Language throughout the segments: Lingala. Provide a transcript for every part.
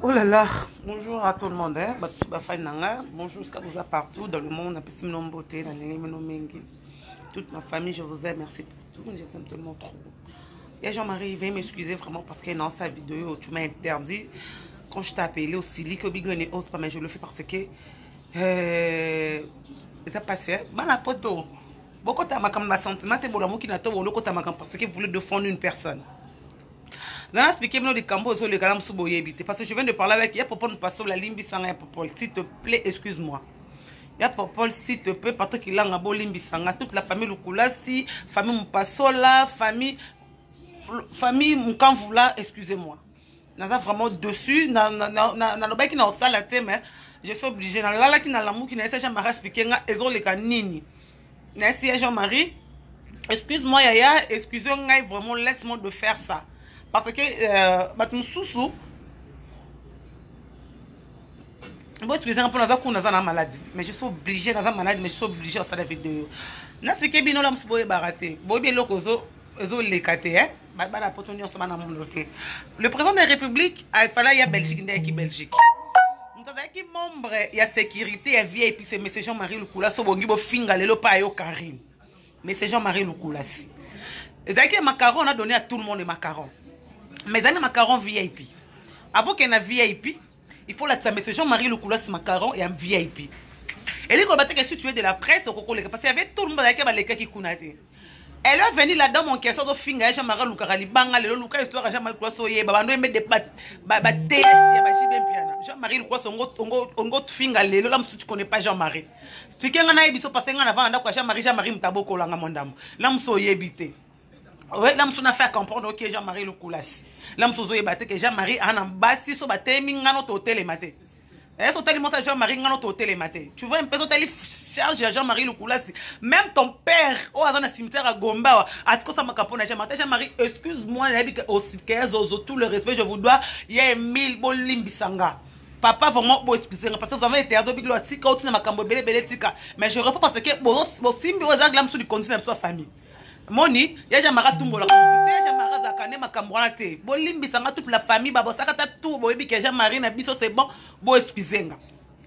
Oh là là, bonjour à tout le monde. Hein? Bonjour jusqu'à vous partout dans le monde. Toute ma famille, je vous aime. Merci pour tout. Je vous aime tellement trop. Et Jean-Marie, veuillez m'excuser vraiment parce que dans sa vidéo, tu m'as interdit. Quand je t'ai appelé aussi, mais je le fais parce que ça passé. Beaucoup de ma sentiment, parce que vous voulez défendre une personne. Parce que je viens de parler avec Yapopol, nous passons la ligne Bissanga Yapopol. S'il te plaît, excuse-moi. Yapopol, s'il te plaît, parce qu'il a un beau ligne Bissanga. Toute la famille Lukulasi, famille Mpasola, famille Mkanvoula, excusez-moi. Nous sommes vraiment dessus. Je suis obligé. Jean-Marie expliqué. Merci Jean-Marie. Excuse-moi Yaya, excusez-moi vraiment, laisse-moi de faire ça. Parce que, bon, excusez-moi pour la maladie. Mais je suis obligé dans la maladie, mais je suis obligé à faire la vidéo. N'expliquez bien, nous sommes baraté. Bon, bien, le président de la République, il fallait y a Belgique, il y a Belgique. Nous avons qui membre, il y a sécurité, il y a vie, et puis c'est M. Jean-Marie Lukula, so bon, il finga le pas yo Karine. Mais c'est Jean-Marie Lukula. Et c'est que macaron, on a donné à tout le monde des macarons. Mais il y a des macarons VIP. Avant qu'il y ait un VIP, il faut la M. Jean-Marie Lukula, ce macaron et un VIP. Et les combattants qui sont tués de la presse, parce qu'il y avait tout le monde qui connaissait. Elle est venue là-dedans, mon question de finga, Jean-Marie Lukala, Libanga, le Luka, histoire, Jean-Marie Lukula, Soye, Babando, met des pattes, Jean-Marie Lukula, on go finga, le l'homme, tu connais pas Jean-Marie. Expliquez, on a eu passé avant, Jean-Marie Mtaboko, l'angamondam. L'homme soye habité. Oui, l'homme a fait comprendre que Jean-Marie Lukoulas. L'homme soye batté que Jean-Marie a un bassi, so batté, mingano, hôtel et maté. Est-ce que Jean-Marie Ngano hôtel et maté? Tu vois un peu de charge à Jean-Marie Lukoulas. Même ton père, au hasard d'un cimetière à Gomba, à ce que ça m'a capone Jean-Marie, excuse-moi, tout le respect, je vous dois. Il y a 1000 bon limbisanga. Papa, vraiment, bon, excusez-moi, parce que vous avez été ardent, mais je reprends parce que, bon, simbi, aux aglames sur du continent de sa famille. Moni, ya Jean-Marie Tumbola, ya Jean-Marie Zakane Makambrate, bo limbi sanga toute la famille, babo sakata tout, bo ebi que Jean-Marie na biso c'est bon, bo excusez-moi.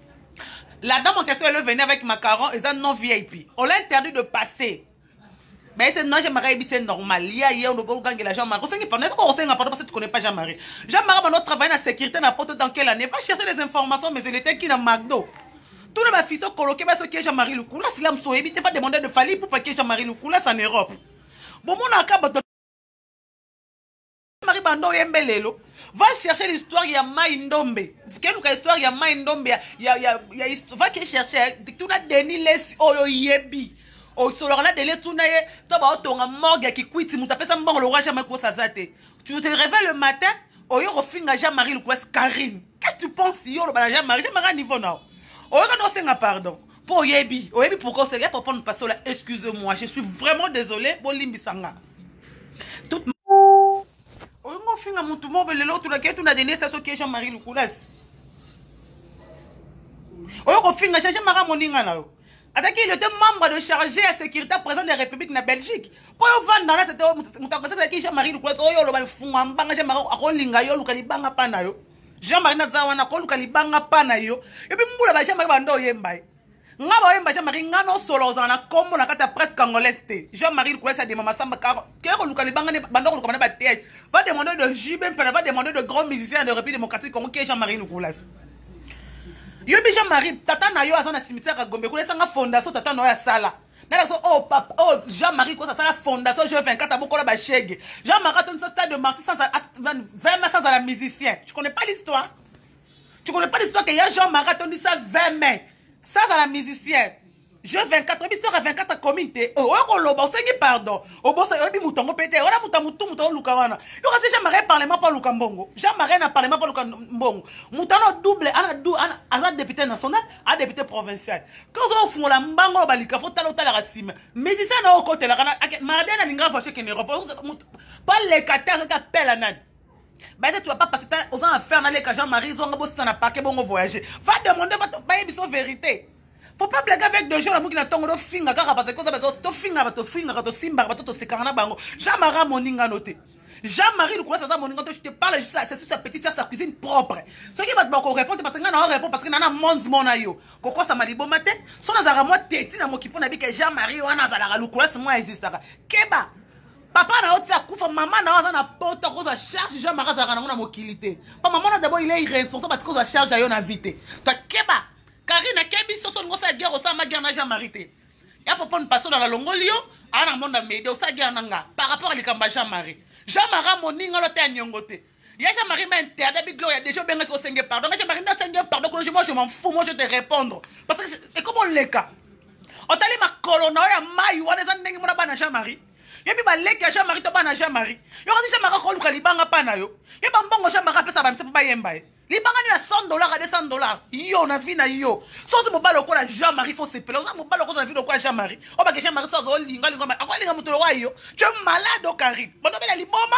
La dame en question elle venait avec macaron et ça non VIP. On l'a interdit de passer. Mais c'est non Jean-Marie c'est normal. On ne peut pas gagner la Jean-Marie. On sait qu'il parce que tu connais pas Jean-Marie. Jean-Marie notre travail dans la sécurité n'importe dans quelle année. Va chercher les informations mais il était qui dans McDo. Tout le monde sont coloqués parce que Jean-Marie Lukoulas, il a évité pas demander de falir pour pas que Jean-Marie Lukoulas en Europe. Bon, mon akaba Jean-Marie Bando Yembelelo va chercher l'histoire il y a Maïndombe. Quelle histoire il y a Maïndombe va chercher tout la Denis les oyo yebi. O solo la délai tout naie toba otonga morgue qui quitte muta pesa mbongo le roi jamais ko sazate. Tu te réveilles le matin oyo refinga Jean-Marie Lukoulas Karine. Qu'est-ce que tu penses yo le Jean-Marie niveau now. Oyo non c'est pardon. Pour Yebi, pourquoi c'est pour ne pas là, excusez-moi, je suis vraiment désolé pour Limbisanga. Tout Oyo mo finga mutu mo belelo tout la que tu na donné ça que Jean-Marie Lukoulas. Oyo ko finga Jean-Marie moninga na yo. Attaqué il était membre de chargé à sécurité président de la République na Belgique. Pour yo vendre là c'était mutakazaka que Jean-Marie Lukoulas oyo lo ba funga mbanga Jean-Marie akolinga yo lukali banga pa na yo. Jean-Marie na zawana ko lukali banga pa na yo. Et puis mbula ba Jean-Marie bando yemba. Ngaba yemba Jean-Marie ngano solo zana kombo na kata presse congolaise te. Jean-Marie Lukoulas a demandé Massamba Karo. Kero lukali banga ne bando ko komana ba te. Va demander de JB va demander de grands musiciens de République démocratique Congo qui est Jean-Marie Lukoulas. Yobi Jean-Marie tata na yo azana cimetière à Gombe ko lesanga fondation tata na ya sala. Na so oh papa oh Jean-Marie ko ça la fondation je 24 aboko la ba chègue. Jean-Marie ton stade de martyr sans 20 mains sans la musicien. Tu connais pas l'histoire? Tu connais pas l'histoire que y a Jean-Marie ton dit ça 20 mains. Ça, c'est la musicienne. Je 24, histoire à 24 communauté. Oh, on l'a pardon. Oh, bon, ça, on mouton, pété. On a mouton, Lukawana. Yo, si Jean-Marie parlement pas Lukambongo. Jean-Marie n'a parlement pas Lukambongo. Mouton, double, un député national, un député provincial. Quand on fait la mbango, balika, faut talo tala racime. Musicien, n'a au côté, la Maradena, l'ingra, fâché qu'il ne repose. Pas les catars, qui appellent la nade. Bah, tu vas pas passer aux affaires dans les cas Jean-Marie, ils ont un paquet bon voyager. Va demander votre vérité. Faut pas blaguer avec des gens qui n'ont pas de finger, parce que Jean-Marie Moninga noté. Jean-Marie, je te parle juste, c'est sur sa petite sœur, sa cuisine propre. Ce qui va te répondre parce que n'a répond parce que n'a monde mon ayo. Koko ça m'a dit bon matin. Son azara moi teti na mo kipo na bi que Jean-Marie wana zala lukula c'est moi existe. Keba. Papa na oti akufa maman na wana poto ko za charge Jean-Marie zara na mokilité. Pa maman na d'abord il est irresponsable parce que za charge ayo na vite. Toi Keba. Karina Kebi so son ngosa guerre au sa ma guerre na Jean-Marie te. Ya papa une personne dans la longolio ana monde média au sa guerre nanga par rapport à likamba Jean-Marie. Jean-Marie moninga lo te nyongote. Ya Jean-Marie m'interdit big gloire déjà bien que senge pardon. Jean-Marie n'a senge pardon que moi je m'en fous moi je te répondre parce que et comment les cas. On t'a dit ma colonna ya mayu wana za ndenge mona bana Jean-Marie. Yebi ba leki Jean-Marie to bana Jean-Marie. Yo kasi Jean-Marie ko luka libanga pana yo. Yeba mbongo Jean-Marie pesa ba mse pa yemba e. Libanga ni $100 à $200. Yo na vie na yo. So se mo balo ko la Jean-Marie faut se peler. So mo balo ko na vie de quoi Jean-Marie. O ba ke Jean-Marie so zo linga linga. Akwa linga muto wa yo. Tu es malade au Karim. Bodo bela liboma.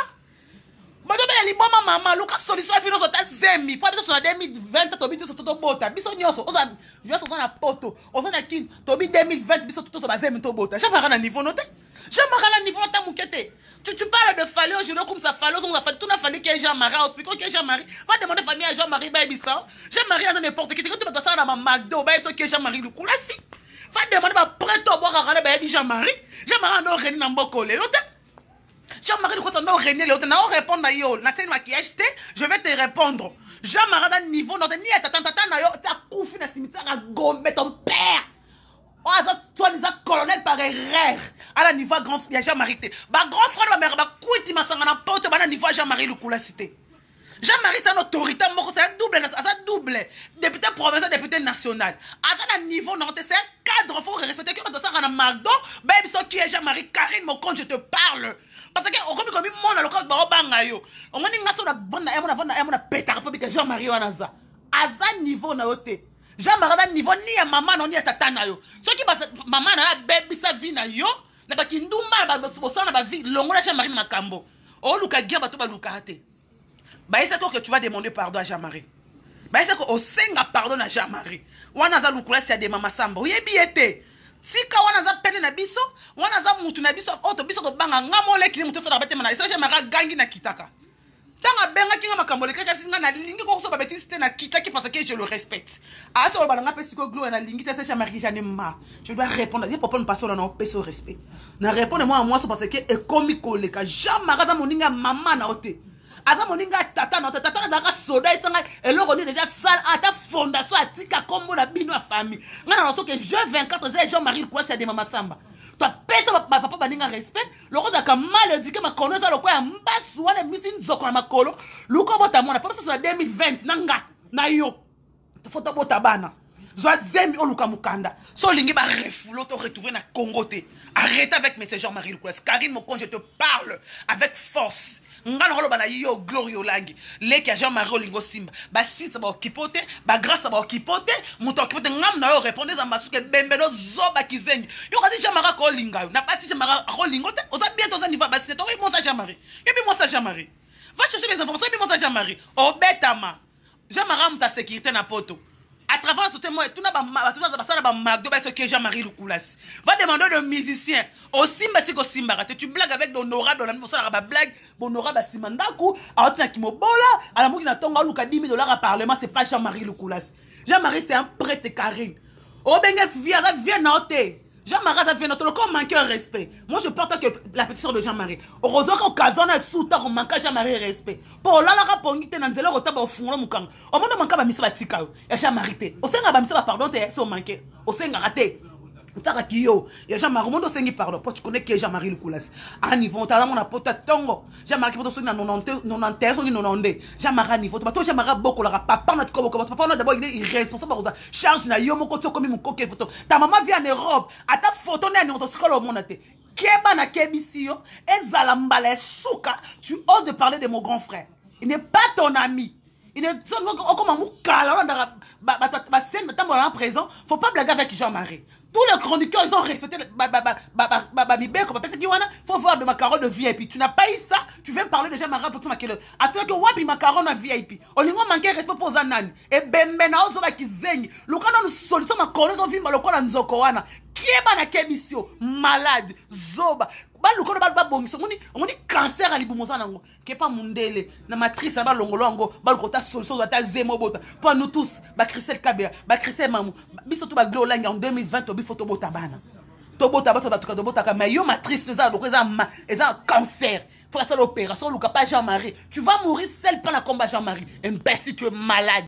Bodo bela liboma mama luka solution a fino so ta zemi. Po biso so na 2020 to biso so to bota. Biso nyoso. Oza je so na poto. Oza na kin to bi 2020 biso to so ba zemi to bota. Jean-Marie na niveau noté. Jean-Marie na niveau ta mukete. Tu parles de Fallé aujourd'hui comme ça Fallé, on a fait tout a fallu que Jean-Marie, expliquons que Jean-Marie va demander famille à Jean-Marie Baibissa. Jean-Marie a n'importe qui. Tu dois ça dans ma McDo, que Jean-Marie le coulasi. Va demander ma prête au boire à regarder Jean-Marie. Jean-Marie n'a rien dans beaucoup les autres. Jean-Marie le quoi n'a rien les autres. N'a répondre à yo. N'a pas maquillage je vais te répondre. Jean-Marie à niveau n'a ni à tata na yo ta koufi na cimetière à gombe ton père. Oh, ça, toi, les colonel par erreur. À la niveau grand frère, Jean-Marie. Bah, grand frère, ma mère, bah, couille, ma sangana porte, bah, niveau Jean-Marie, le coup, la cité. Jean-Marie, c'est une autorité, c'est un double. Député provincial, député national. À ça, niveau, non, c'est un cadre, il faut respecter que ça, on a McDo, bah, il qui est Jean-Marie, Karine, mon compte, je te parle. Parce que, on comme mon, le compte, bah, bangayo. On m'a dit, on a bonne, on a pété, Jean-Marie, on a ça. À ça, niveau, on a ôté. Jean-Marie niveau ni ya maman non ni ya tata na yo. Ce qui maman na baby sa vie na yo, na ba kindumba ba bosa na ba vie longola Jean-Marie makambo. O luka gia ba to ba luka ate. Ba c'est que tu vas demander pardon à Jean-Marie. Ba c'est que o senga pardon à Jean-Marie. Wana za lukula si ya de mama samba. Oyebi ete. Tika wana za pene na biso, wana za mutu na biso, auto biso to banga ngamo le kili mutu sa na bete mana. Isa Jean-Marie gangi na kitaka. Tanga benga kinga makambole kaka singa na lingi ko so babeti c'était na kita qui parce que je le respecte. A to balanga pe siko glo na lingi tese Jean-Marie Janema. Je dois répondre, je peux pas passer là non peso respect. Na répondre moi à moi parce que e komi koleka Jean-Marie za moninga maman na ote. Aza moninga tata na tata na ka soda isanga eloko ni déjà sale ata fondation atika kombo na bino a famille. Ngana na so que je 24 ans Jean-Marie quoi c'est de mama samba. Toi pesa papa baninga respect loko za ka mal éduqué ma connaître loko ya mbasu wana misi nzoko na makolo loko bota mona papa so 2020 nanga na yo foto bota bana zo zemi oluka mukanda so lingi ba refulo to retrouver na Congo te arrête avec monsieur Jean-Marie Loukwes Karine mon compte je te parle avec force ngana holo bana yo glorio langi leki Jean-Marie Olingo Simba ba site ba okipote ba grâce ba okipote muto okipote ngam na yo répondez à masuke bembelo zoba kizengi yo kasi Jean-Marie ko linga na pas si Jean-Marie ko lingo te oza bientôt ça niveau ba site to moi ça Jean-Marie et puis moi ça Jean-Marie va chercher les informations et puis moi ça Jean-Marie obetama Jean-Marie ta sécurité na poto à travers ce témoin, tout n'a pas McDo, ce que Jean-Marie Loukulas. Va demander de musiciens. Au Simba, c'est qu'au Simba, tu blagues avec l'honorable, dans la maison, la blague, l'honorable à Simandaku, à Otina Kimobola, à la Moukina Tonga, Luka $10 000 à Parlement, c'est pas Jean-Marie Loukulas. Jean-Marie, c'est un prêtre Karine. Oh, ben, viens noter. Jean-Marie a fait notre corps manquer un respect. Moi, je porte que la petite soeur de Jean-Marie. Heureusement qu'au cas où on a sous-temps, on manque à Jean-Marie respect. Pour là, la raponnée, t'es dans le retard au fond, mon camp. Au moins, on manque à Missa Batika. Et Jean-Marie, au sein de Missa, pardon, t'es si on manquait. Au sein de raté. Tarakio, il y a Jean-Marie, mon dossier pardon, parce que tu connais qui est Jean-Marie Loukulas. À niveau, t'as mon apôtre Tongo. Jean-Marie, pour te 90, 90, Jean-Marie, niveau, tu Jean-Marie, beaucoup, la papa, notre papa, on a d'abord, il est irresponsable, charge, na yo, mon côté, comme mon coquet, ta maman vient en Europe, à ta photo, on est en autoscole au monde. Keba na kebisio, et Zalambale Souka, tu oses de parler de mon grand frère. Il n'est pas ton ami. Il est comme un moucala, ma scène, en présent, faut pas blaguer avec Jean-Marie. Tous les chroniqueurs, ils ont respecté faut voir de macaron de VIP. Tu n'as pas eu ça, tu viens parler de Jean-Marie pour tout maquiller. Attends que wapi macaron de VIP. On lui manqué respect pour Zanani. Et bembena ozoba kizengi. Lukana nous solution ma connaît on vit maloko na nzoko wana. Kieba na kebisio, malade, zoba. baluka no babongisa omoni cancer ali bumosa nango ke pas mundele na matrice na balongolo ngo baluka ta solution ta zemo bota pour nous tous ba Christelle Kabea ba Christelle Mamu biso to ba glola en 2020 to bi photo bota bana to bota bato batuka to bota ka mais yo matrice za donc eza cancer faut faire l'opération Luka pas Jean-Marie tu vas mourir seul pendant combat Jean-Marie imbécile tu es malade.